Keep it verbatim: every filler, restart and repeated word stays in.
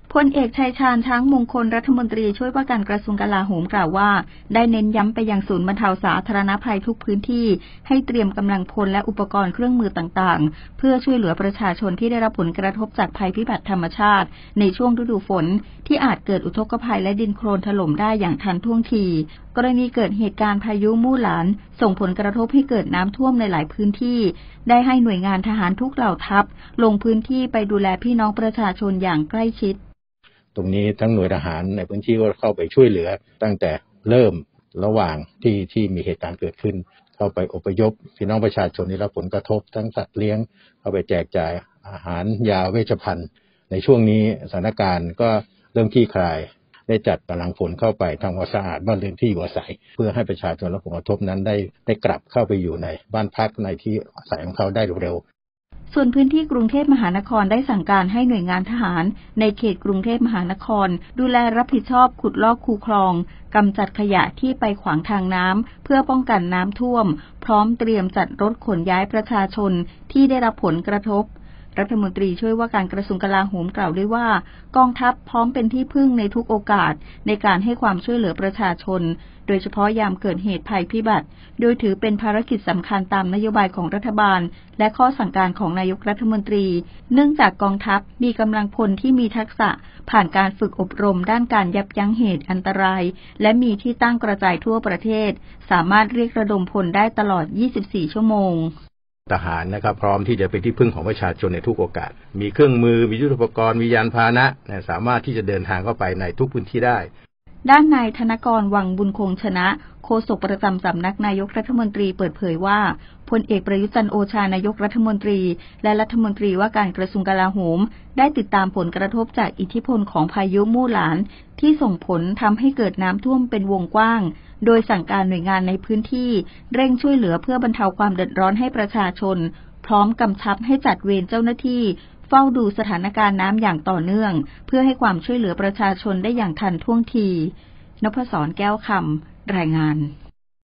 พลเอกชัยชาญช้างมงคลรัฐมนตรีช่วยว่าการกระทรวงกลาโหมกล่าวว่าได้เน้นย้ำไปยังศูนย์บรรเทาสาธารณภัยทุกพื้นที่ให้เตรียมกำลังพลและอุปกรณ์เครื่องมือต่างๆเพื่อช่วยเหลือประชาชนที่ได้รับผลกระทบจากภัยพิบัติธรรมชาติในช่วงฤดูฝนที่อาจเกิดอุทกภัยและดินโคลนถล่มได้อย่างทันท่วงทีกรณีเกิดเหตุการณ์พายุมู่หลานส่งผลกระทบให้เกิดน้ำท่วมในหลายพื้นที่ได้ให้หน่วยงานทหารทุกเหล่าทัพลงพื้นที่ไปดูแลพี่น้องประชาชนอย่างใกล้ชิดตรงนี้ทั้งหน่วยทหารในพื้นที่ก็เข้าไปช่วยเหลือตั้งแต่เริ่มระหว่างที่ที่มีเหตุการณ์เกิดขึ้นเข้าไปอพยพพี่น้องประชาชนที่รับผลกระทบทั้งสัตว์เลี้ยงเข้าไปแจกจ่ายอาหารยาเวชภัณฑ์ในช่วงนี้สถานการณ์ก็เริ่มคลี่คลายได้จัดกำลังพลเข้าไปทำความสะอาดบ้านเรือนที่อยู่อาศัยเพื่อให้ประชาชนรับผลกระทบนั้นได้ได้กลับเข้าไปอยู่ในบ้านพักในที่อาศัยของเขาได้เร็วส่วนพื้นที่กรุงเทพมหานครได้สั่งการให้หน่วยงานทหารในเขตกรุงเทพมหานครดูแลรับผิดชอบขุดลอกคูคลองกำจัดขยะที่ไปขวางทางน้ำเพื่อป้องกันน้ำท่วมพร้อมเตรียมจัดรถขนย้ายประชาชนที่ได้รับผลกระทบรัฐมนตรีช่วยว่าการกระทรวงกลาโหมกล่าวด้วยว่ากองทัพพร้อมเป็นที่พึ่งในทุกโอกาสในการให้ความช่วยเหลือประชาชนโดยเฉพาะยามเกิดเหตุภัยพิบัติโดยถือเป็นภารกิจสำคัญตามนโยบายของรัฐบาลและข้อสั่งการของนายกรัฐมนตรีเนื่องจากกองทัพมีกำลังพลที่มีทักษะผ่านการฝึกอบรมด้านการยับยั้งเหตุอันตรายและมีที่ตั้งกระจายทั่วประเทศสามารถเรียกระดมพลได้ตลอดยี่สิบสี่ชั่วโมงทหารนะครับพร้อมที่จะเป็นที่พึ่งของประชาชนในทุกโอกาสมีเครื่องมือมียุทโธปกรณ์มียานพาหนะสามารถที่จะเดินทางเข้าไปในทุกพื้นที่ได้ด้านนายธนกรวังบุญคงชนะโฆษกประจำสำนักนายกรัฐมนตรีเปิดเผยว่าพลเอกประยุทธ์จันทร์โอชานายกรัฐมนตรีและรัฐมนตรีว่าการกระทรวงกลาโหมได้ติดตามผลกระทบจากอิทธิพลของพายุมู่หลานที่ส่งผลทำให้เกิดน้ำท่วมเป็นวงกว้างโดยสั่งการหน่วยงานในพื้นที่เร่งช่วยเหลือเพื่อบรรเทาความเดือดร้อนให้ประชาชนพร้อมกำชับให้จัดเวรเจ้าหน้าที่เฝ้าดูสถานการณ์น้ำอย่างต่อเนื่องเพื่อให้ความช่วยเหลือประชาชนได้อย่างทันท่วงทีนพศรแก้วคำรายงาน